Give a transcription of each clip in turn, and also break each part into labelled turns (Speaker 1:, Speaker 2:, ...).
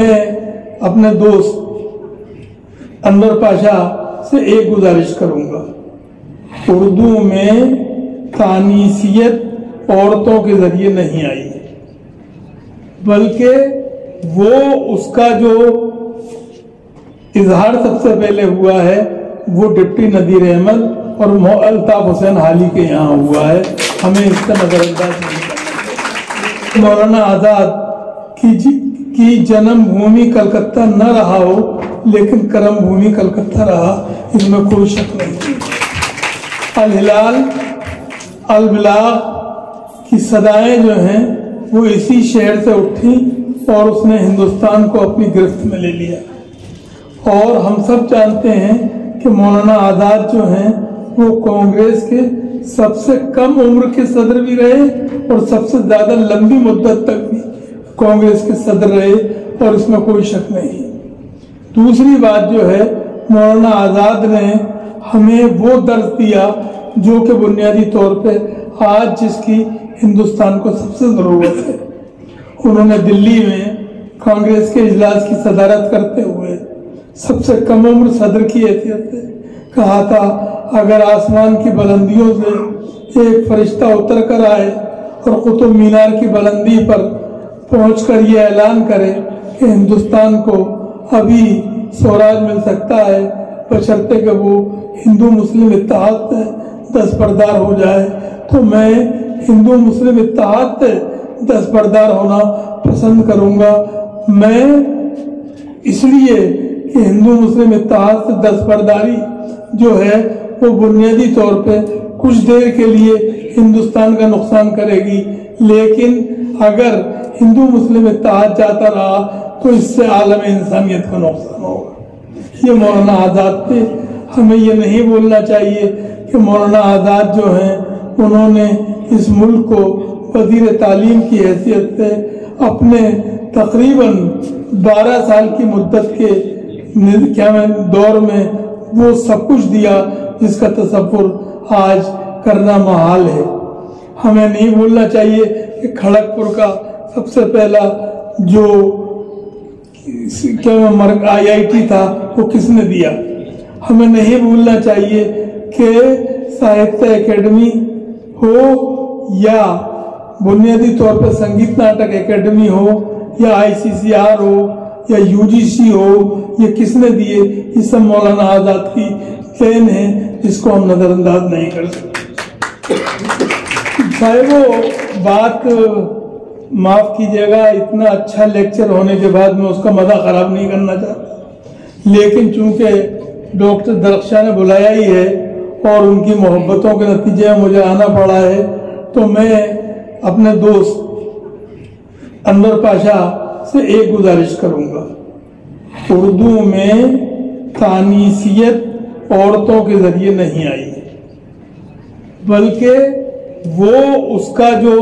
Speaker 1: میں اپنے دوست انور پاشا سے ایک گزارش کروں گا، اردو میں تانیثیت عورتوں کے ذریعے نہیں آئی، بلکہ وہ اس کا جو اظہار سب سے پہلے ہوا ہے وہ ڈپٹی نذیر احمد اور الطاف حسین حالی کے یہاں ہوا ہے، ہمیں اس کا نظر انداز نہیں کرنا۔ مولانا آزاد کی جنم بھومی کلکتہ نہ رہا ہو لیکن کرم بھومی کلکتہ رہا، اس میں کوئی شک نہیں۔ الہلال البلاغ کی صدائیں جو ہیں وہ اسی شہر سے اٹھی اور اس نے ہندوستان کو اپنی گرفت میں لے لیا، اور ہم سب جانتے ہیں کہ مولانا آزاد جو ہیں وہ کانگریس کے سب سے کم عمر کے صدر بھی رہے اور سب سے زیادہ لمبی مدت تک بھی کانگریس کے صدر رہے، اور اس میں کوئی شک نہیں۔ دوسری بات جو ہے، مولانا آزاد نے ہمیں وہ درس دیا جو کہ بنیادی طور پہ آج جس کی ہندوستان کو سب سے ضرورت ہے۔ انہوں نے دلی میں کانگریس کے اجلاس کی صدارت کرتے ہوئے سب سے کم عمر صدر کی حیثیت سے کہا تھا، اگر آسمان کی بلندیوں سے ایک فرشتہ اتر کر آئے اور قطب مینار کی بلندی پر پہنچ کر یہ اعلان کرے کہ ہندوستان کو ابھی سوراج مل سکتا ہے بشرطے کہ وہ ہندو مسلم اتحاد سے دستبردار ہو جائے، تو میں ہندو مسلم اتحاد سے دستبردار ہونا پسند کروں گا۔ میں اس لیے کہ ہندو مسلم اتحاد سے دستبرداری جو ہے وہ بنیادی طور پہ کچھ دیر کے لیے ہندوستان کا نقصان کرے گی، لیکن اگر ہندو مسلم اتحاد جاتا رہا تو اس سے عالم انسانیت کا نقصان ہوگا۔ یہ مولانا آزاد تھے۔ ہمیں یہ نہیں بولنا چاہیے کہ مولانا آزاد جو ہیں انہوں نے اس ملک کو وزیر تعلیم کی حیثیت سے اپنے تقریباً 12 سال کی مدت کے دور میں وہ سب کچھ دیا جس کا تصور آج کرنا محال ہے۔ ہمیں نہیں بھولنا چاہیے کہ کھڑگپور کا سب سے پہلا جو IIT تھا وہ کس نے دیا۔ ہمیں نہیں بھولنا چاہیے کہ ساہتیہ اکیڈمی ہو یا بنیادی طور پہ سنگیت ناٹک اکیڈمی ہو یا ICCR ہو یا UGC ہو، یہ کس نے دیے؟ یہ سب مولانا آزاد کی دین ہے جس کو ہم نظر انداز نہیں کر سکتے۔ صاحبو، بات معاف کیجیے گا، اتنا اچھا لیکچر ہونے کے بعد میں اس کا مزہ خراب نہیں کرنا چاہتا، لیکن چونکہ ڈاکٹر درخشاں نے بلایا ہی ہے اور ان کی محبتوں کے نتیجے میں مجھے آنا پڑا ہے، تو میں اپنے دوست انور پاشا سے ایک گزارش کروں گا، اردو میں تانیثیت عورتوں کے ذریعے نہیں آئی، بلکہ وہ اس کا جو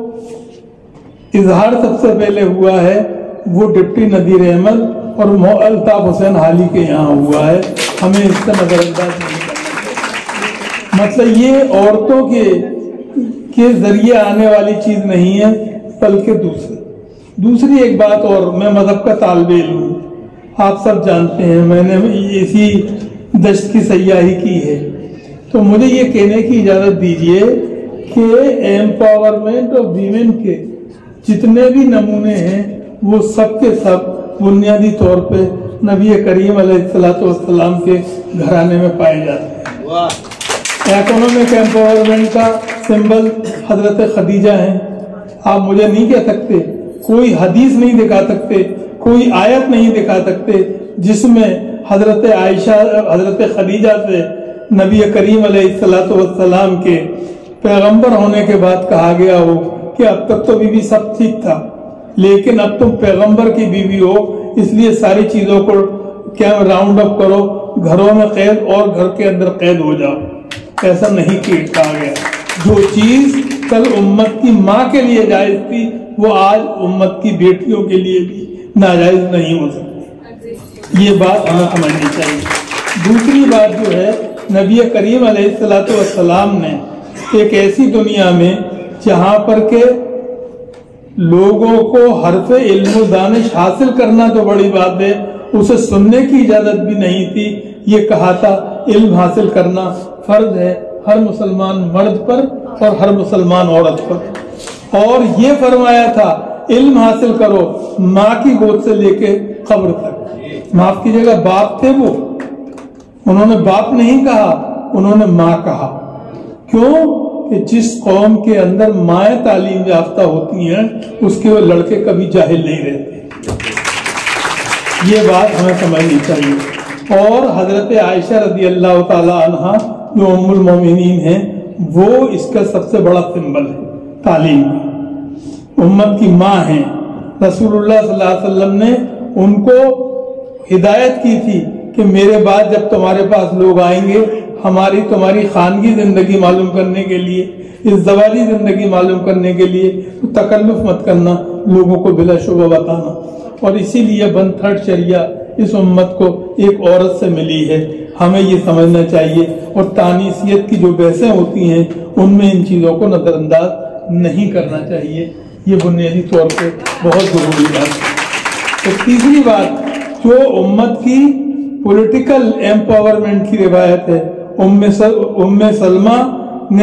Speaker 1: اظہار سب سے پہلے ہوا ہے وہ ڈپٹی نذیر احمد اور الطاف حسین حالی کے یہاں ہوا ہے، ہمیں اس کا نظر انداز نہیں کرنا۔ مطلب یہ عورتوں کے ذریعے آنے والی چیز نہیں ہے، بلکہ دوسری ایک بات، اور میں مذہب کا طالب علم ہوں، آپ سب جانتے ہیں میں نے اسی دشت کی سیاحی کی ہے، تو مجھے یہ کہنے کی اجازت دیجیے کہ ایمپاورمنٹ آف ویمن کے جتنے بھی نمونے ہیں وہ سب کے سب بنیادی طور پہ نبی کریم علیہ السلام کے گھرانے میں پائے جاتے ہیں۔ اکنامک ایمپاورمنٹ کا سمبل حضرت خدیجہ ہیں۔ آپ مجھے نہیں کہہ سکتے، کوئی حدیث نہیں دکھا سکتے، کوئی آیت نہیں دکھا سکتے جس میں حضرت عائشہ حضرت خدیجہ سے نبی کریم علیہ السلام کے پیغمبر ہونے کے بعد کہا گیا ہو کہ اب تک تو بیوی سب ٹھیک تھا، لیکن اب تم پیغمبر کی بیوی ہو، اس لیے ساری چیزوں کو کیا راؤنڈ اپ کرو، گھروں میں قید اور گھر کے اندر قید ہو جاؤ۔ ایسا نہیں کہا گیا۔ جو چیز کل امت کی ماں کے لیے جائز تھی وہ آج امت کی بیٹیوں کے لیے بھی ناجائز نہیں ہو سکتی۔ یہ بات ہمیں سمجھنی چاہیے۔ دوسری بات جو ہے، نبی کریم علیہ السلام نے ایک ایسی دنیا میں جہاں پر کہ लोगों को हरफ इल्म दानिश हासिल करना तो बड़ी बात है, उसे सुनने की इजाजत भी नहीं थी। ये कहा था इल्म हासिल करना फर्ज है हर मुसलमान मर्द पर और हर मुसलमान औरत पर। और ये फरमाया था इल्म हासिल करो माँ की गोद से लेके कब्र तक। माफ कीजिएगा, बाप थे वो, उन्होंने बाप नहीं कहा, उन्होंने माँ कहा। क्यों कि जिस कौम के अंदर माएँ तालीम याफ्ता होती हैं उसके वो लड़के कभी जाहिल नहीं रहते। ये बात हमें समझनी चाहिए। और हजरत आयशा रदी अल्लाह ताला अन्हा जो उम्मुल मोमिनीन हैं, वो इसका सबसे बड़ा सिंबल है तालीम में। उम्मत की माँ हैं। रसूलुल्लाह सल्लल्लाहु अलैहि वसल्लम ने उनको हिदायत की थी कि मेरे बाद जब तुम्हारे पास लोग आएंगे हमारी तुम्हारी खानगी जिंदगी मालूम करने के लिए, इस ज़वाजी जिंदगी मालूम करने के लिए तो तकल्लुफ मत करना, लोगों को बिलाशुबा बताना। और इसीलिए 1/3 शरिया इस उम्मत को एक औरत से मिली है। हमें ये समझना चाहिए। और तानीसियत की जो बहसें होती हैं उनमें इन चीज़ों को नज़रअंदाज नहीं करना चाहिए। ये बुनियादी तौर पे बहुत ज़रूरी बात है। तो तीसरी बात जो उम्मत की पॉलिटिकल एम्पावरमेंट की रिवायत है, उम्मे सलमा ने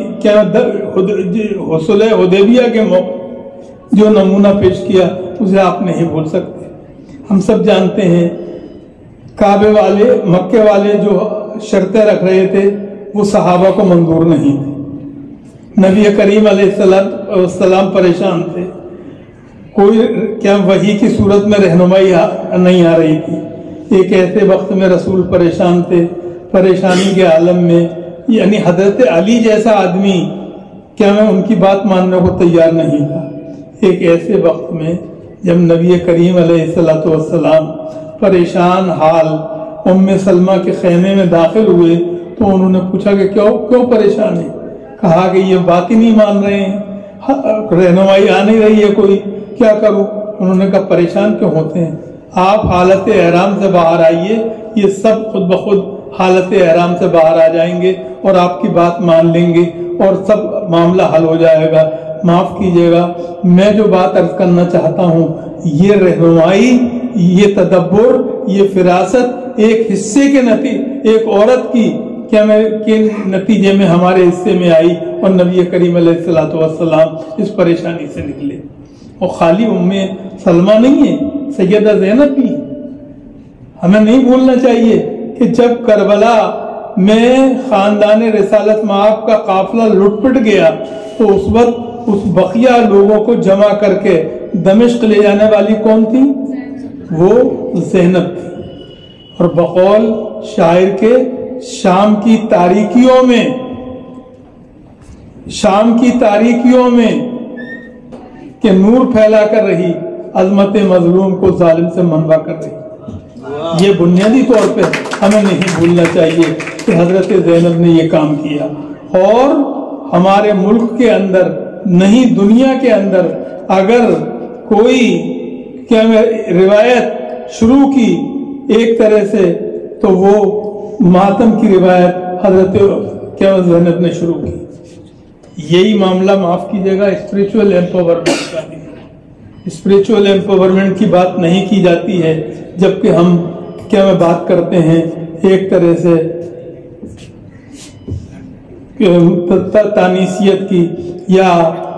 Speaker 1: हुसुल हुदैबिया के मौके जो नमूना पेश किया उसे आप नहीं भूल सकते। हम सब जानते हैं काबे वाले मक्के वाले जो शर्तें रख रहे थे वो सहाबा को मंजूर नहीं थे। नबी करीम अलैहिस्सलाम परेशान थे। कोई क्या वही की सूरत में रहनुमाई नहीं आ रही थी। एक ऐसे वक्त में रसूल परेशान थे, परेशानी के आलम में, यानी हजरत अली जैसा आदमी क्या मैं उनकी बात मानने को तैयार नहीं था। एक ऐसे वक्त में जब नबी करीम अलैहिस्सलाम परेशान हाल उम्मे सलमा के खेमे में दाखिल हुए तो उन्होंने पूछा कि क्यों परेशान है। कहा कि ये बात ही नहीं मान रहे हैं, रहनुमाई आ नहीं रही है, कोई क्या करूं। उन्होंने कहा परेशान क्यों होते हैं, आप हालत एहराम से बाहर आइए, ये सब खुद ब खुद हालत एहराम से बाहर आ जाएंगे और आपकी बात मान लेंगे और सब मामला हल हो जाएगा। माफ कीजिएगा, मैं जो बात अर्ज करना चाहता हूँ, ये रहनुमाई, ये तदब्बुर, ये फिरासत एक हिस्से के एक औरत की के नतीजे में हमारे हिस्से में आई और नबी करीम अलैहिस्सलाम इस परेशानी से निकले। और खाली उम्मे सलमा नहीं है, सैयदा ज़ैनब भी। हमें नहीं भूलना चाहिए कि जब करबला में खानदान रिसालत माब का काफिला लुटपुट गया तो उस वक्त उस बकिया लोगों को जमा करके दमिश्क ले जाने वाली कौन थी? वो ज़ैनब थी। और बकौल शायर के शाम की तारीकियों में के नूर फैला कर रही, अजमत मजलूम को जालिम से मनवा कर रही। ये बुनियादी तौर पे हमें नहीं भूलना चाहिए कि हजरत ज़ैनब ने ये काम किया। और हमारे मुल्क के अंदर नहीं दुनिया के अंदर अगर कोई क्या रिवायत शुरू की एक तरह से तो वो मातम की रिवायत हजरत क्या ज़ैनब ने शुरू की। यही मामला माफ कीजिएगा स्पिरिचुअल एम्पावरमेंट का है। स्पिरिचुअल एम्पावरमेंट की बात नहीं की जाती है, जबकि हम क्या मैं बात करते हैं एक तरह से तानीसियत की या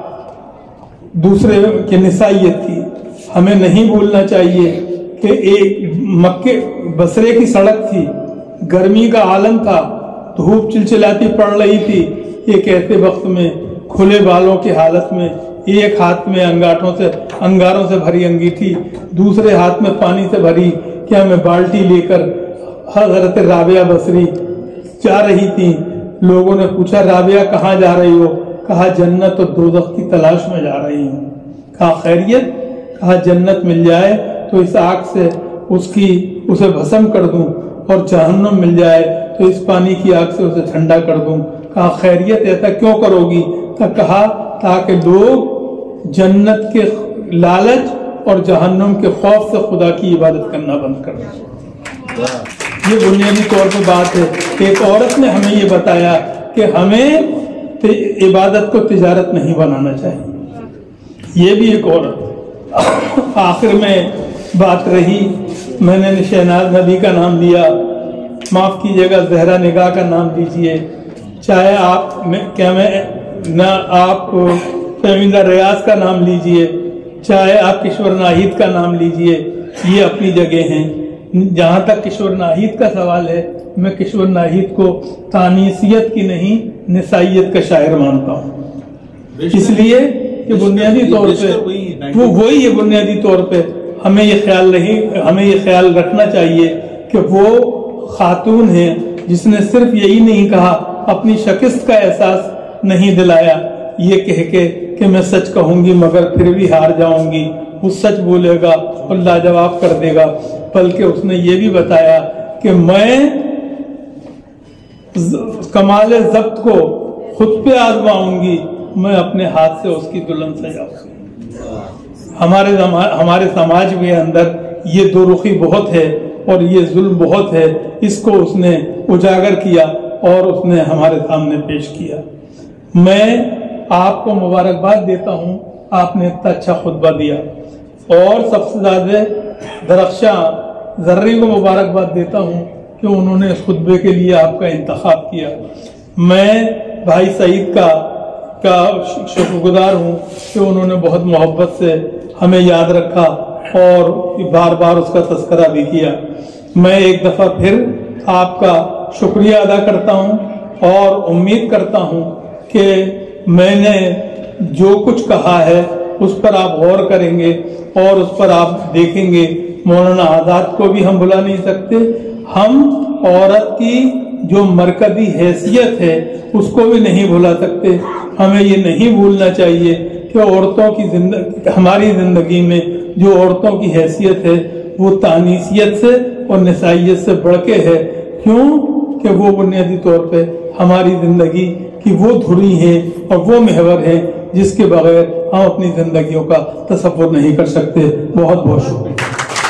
Speaker 1: दूसरे के निसाइयत की। हमें नहीं भूलना चाहिए कि एक मक्के बसरे की सड़क थी, गर्मी का आलम था, धूप चिलचिलाती पड़ रही थी। एक ऐसे वक्त में खुले बालों की हालत में एक हाथ में अंगारों से भरी अंगीठी, दूसरे हाथ में पानी से भरी क्या मैं बाल्टी लेकर हजरत राबिया बसरी जा रही थी। लोगों ने पूछा राबिया कहाँ जा रही हो? कहा जन्नत और दोज़ख की तलाश में जा रही हूँ। कहा खैरियत? कहा जन्नत मिल जाए तो इस आग से उसे भस्म कर दूं और जहन्नम मिल जाए तो इस पानी की आग से उसे ठंडा कर दूं। कहा खैरियत ऐसा क्यों करोगी? कहा ताकि लोग जन्नत के लालच और जहन्नम के खौफ से खुदा की इबादत करना बंद कर दें। ये बुनियादी तौर पे बात है। एक औरत ने हमें ये बताया कि हमें इबादत को तिजारत नहीं बनाना चाहिए। یہ بھی ایک عورت. آخر میں بات رہی، میں نے شہناز نبی کا نام لیا، معاف کیجیے گا زہرا نگاہ کا نام دیجئے، چاہے آپ نہ آپ فہمیدہ ریاض کا نام لیجئے، چاہے آپ کشور ناہید کا نام لیجئے، یہ اپنی جگہ ہیں. جہاں تک کشور ناہید کا سوال ہے، میں کشور ناہید کو تانیثیت کی نہیں نسائیت کا شاعر مانتا ہوں، اس لیے کہ بنیادی طور پہ وہ وہی ہے. بنیادی طور پہ ہمیں یہ خیال رکھنا چاہیے کہ وہ خاتون ہے جس نے صرف یہی نہیں کہا، اپنی شکست کا احساس نہیں دلایا یہ کہہ کے کہ میں سچ کہوں گی مگر پھر بھی ہار جاؤں گی. وہ سچ بولے گا اور لاجواب کر دے گا، بلکہ اس نے یہ بھی بتایا کہ میں کمال ضبط کو خود پہ آزماؤں گی، میں اپنے ہاتھ سے اس کی دلہن سجاؤں گی. ہمارے سماج کے اندر یہ دو رخی بہت ہے اور یہ ظلم بہت ہے، اس کو اس نے اجاگر کیا اور اس نے ہمارے سامنے پیش کیا. میں آپ کو مبارکباد دیتا ہوں، آپ نے اتنا اچھا خطبہ دیا، اور سب سے زیادہ درخشاں ذرری کو مبارکباد دیتا ہوں کہ انہوں نے اس خطبے کے لیے آپ کا انتخاب کیا. میں بھائی سعید کا شکر گزار ہوں کہ انہوں نے بہت محبت سے ہمیں یاد رکھا اور بار بار اس کا تذکرہ بھی کیا. میں ایک دفعہ پھر آپ کا شکریہ ادا کرتا ہوں اور امید کرتا ہوں کہ میں نے جو کچھ کہا ہے اس پر آپ غور کریں گے اور اس پر آپ دیکھیں گے. مولانا آزاد کو بھی ہم بھلا نہیں سکتے، ہم عورت کی جو مرکزی حیثیت ہے اس کو بھی نہیں بھلا سکتے. ہمیں یہ نہیں بھولنا چاہیے کہ عورتوں کی ہماری زندگی میں جو عورتوں کی حیثیت ہے وہ تانیثیت سے اور نسائیت سے بڑھ کے ہے. کیوں کہ وہ بنیادی طور پہ ہماری زندگی کی وہ دھری ہیں اور وہ محور ہیں جس کے بغیر ہم اپنی زندگیوں کا تصور نہیں کر سکتے. بہت بہت شکریہ.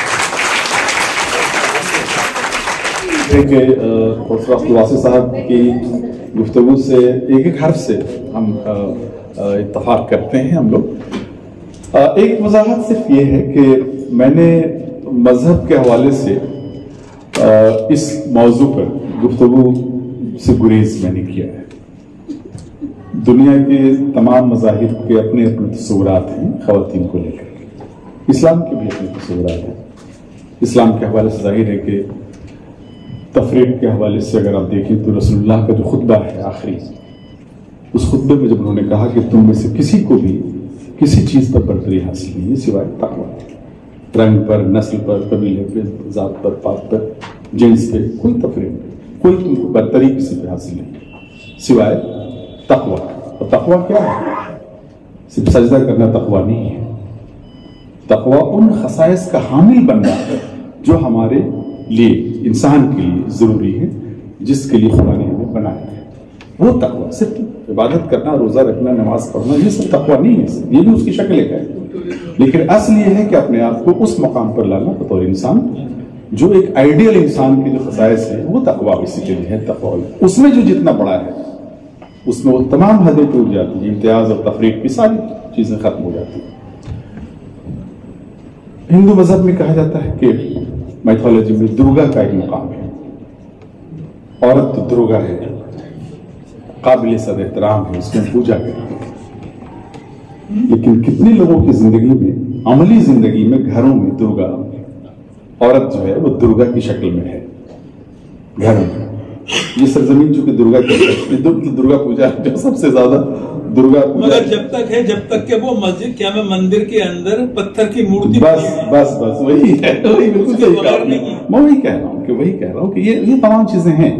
Speaker 2: واسع صاحب کی گفتگو سے ایک حرف سے ہم اتفاق کرتے ہیں. ہم لوگ ایک وضاحت صرف یہ ہے کہ میں نے مذہب کے حوالے سے اس موضوع پر گفتگو سے گریز میں نے کیا ہے. دنیا کے تمام مذاہب کے اپنے اپنے تصورات ہیں خواتین کو لے کر، اسلام کے بھی اپنے تصورات ہیں. اسلام کے حوالے سے ظاہر ہے کہ تفریق کے حوالے سے اگر آپ دیکھیں تو رسول اللہ کا جو خطبہ ہے آخری، اس خطبے میں جب انہوں نے کہا کہ تم میں سے کسی کو بھی کسی چیز پر برتری حاصل نہیں ہے سوائے تقویٰ. رنگ پر، نسل پر، قبیلے پہ، ذات پر، پات پر، جنس پہ کوئی تفریق نہیں، کوئی تم کو برتری کسی پہ حاصل نہیں سوائے تقویٰ. اور تقویٰ کیا ہے؟ صرف سجدہ کرنا تقویٰ نہیں ہے. تقویٰ ان خصائص کا حامل بننا ہے جو ہمارے لیے، انسان کے لیے ضروری ہے، جس کے لیے خدا نے ہمیں بنایا ہے. وہ تقویٰ صرف عبادت کرنا، روزہ رکھنا، نماز پڑھنا، یہ سب تقویٰ نہیں ہے، یہ بھی اس کی شکل ایک ہے. لیکن اصل یہ ہے کہ اپنے آپ کو اس مقام پر لانا بطور انسان جو ایک آئیڈیل انسان کی جو خصائص ہے وہ تقویٰ بیسیکلی ہے. تقویٰ اس میں جو جتنا بڑا ہے اس میں وہ تمام حدیں ٹوٹ جاتی ہیں، امتیاز اور تفریق کی ساری چیزیں ختم ہو جاتی ہیں. ہندو مذہب میں کہا جاتا ہے کہ میتھولوجی میں درگا کا ایک مقام ہے. عورت تو درگا ہے، قابل صد احترام ہے، اس کی پوجا کرتے ہیں. لیکن کتنے لوگوں کی زندگی میں، عملی زندگی میں، گھروں میں درگا، عورت جو ہے وہ درگا کی شکل میں ہے گھروں میں. یہ سرزمین چونکہ درگا پوجا جو سب سے زیادہ درگا پوجا
Speaker 1: مگر جب تک کہ وہ مسجد کیا میں مندر کے اندر پتھر کی مورتی
Speaker 2: بس وہی ہے، وہی بالکل صحیح کہا. میں وہی کہہ رہا ہوں کہ یہ تمام چیزیں ہیں.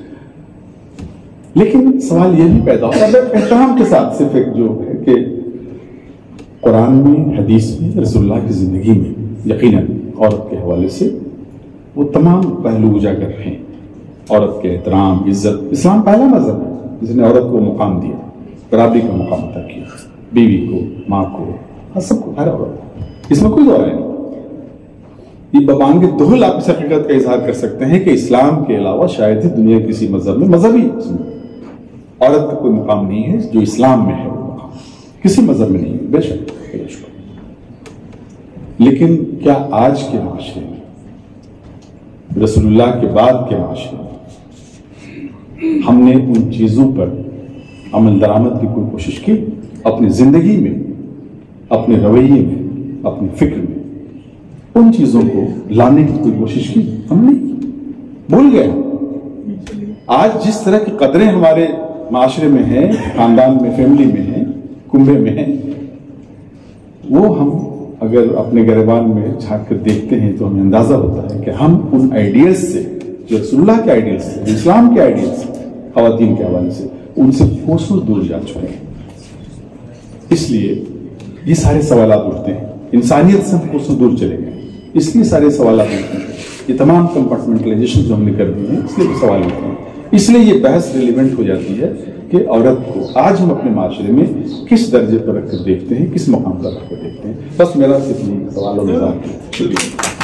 Speaker 2: لیکن سوال یہ بھی پیدا ہوتا ہے احترام کے ساتھ، صرف ایک جو ہے کہ قرآن میں، حدیث میں، رسول اللہ کی زندگی میں یقیناً عورت کے حوالے سے وہ تمام پہلو اجاگر ہیں. عورت کے احترام، عزت. اسلام پہلا مذہب ہے جس نے عورت کو مقام دیا، برابری کا مقام عطا کیا، بیوی کو، ماں کو، سب کو، ہر عورت. اس میں کوئی دو رائے نہیں. یہ ببانگ دہل آپ اس حقیقت کا اظہار کر سکتے ہیں کہ اسلام کے علاوہ شاید ہی دنیا کسی مذہب میں، مذہبی عورت کا کوئی مقام نہیں ہے جو اسلام میں ہے. وہ مقام کسی مذہب میں نہیں ہے. بے شک لیکن کیا آج کے معاشرے میں, رسول اللہ کے بعد کے معاشرے میں, ہم نے ان چیزوں پر عمل درآمد کی کوئی کوشش کی؟ اپنی زندگی میں, اپنے رویے میں, اپنی فکر میں ان چیزوں کو لانے کی کوئی کوشش کی؟ ہم نہیں, بھول گئے. آج جس طرح کی قدریں ہمارے معاشرے میں ہیں, خاندان میں, فیملی میں ہیں, کنبے میں ہیں, وہ ہم اگر اپنے گریبان میں جھانک کر دیکھتے ہیں تو ہمیں اندازہ ہوتا ہے کہ ہم ان آئیڈیلز سے, جو رسول اللہ کے آئیڈیلز سے, جو اسلام کے آئیڈیلز سے, خواتین کے حوالے سے, ان سے کوسوں دور جا چکے ہیں. اس لیے یہ سارے سوالات اٹھتے ہیں. انسانیت سے ہم کوسوں دور چلے گئے, اس لیے سارے سوالات اٹھتے ہیں. یہ تمام کمپارٹمنٹلائزیشن جو ہم نے کر دی ہیں, اس لیے سوال اٹھتے ہیں. اس لیے یہ بحث ریلیونٹ ہو جاتی ہے کہ عورت کو آج ہم اپنے معاشرے میں کس درجے پر رکھ کر دیکھتے ہیں, کس مقام پر رکھ کر دیکھتے ہیں. بس میرا صرف سوال اور جواب. شکریہ.